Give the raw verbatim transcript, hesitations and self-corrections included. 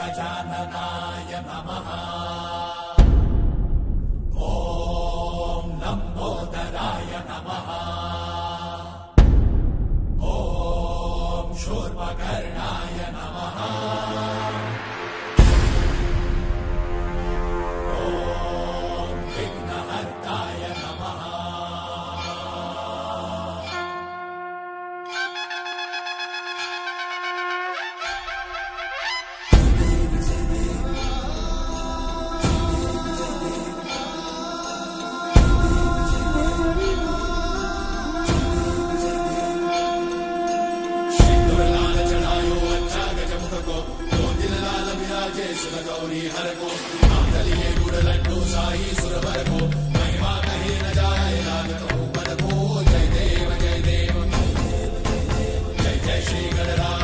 गजाननाय नमः। ॐ लम्बोदराय नमः। ॐ शूर्पकर्णाय नमः। ॐ विघ्नहर्ताय नमः। गौरी हर को आंधलिए गुड़ लड्डू साई सुरवर को महिमा कहे न जाए लागत ऊपर को। जय देव जय देव जय जय श्री गणराज।